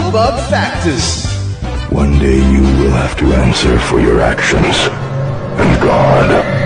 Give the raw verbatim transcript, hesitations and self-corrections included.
Beelzebub Factus. One day you will have to answer for your actions. And God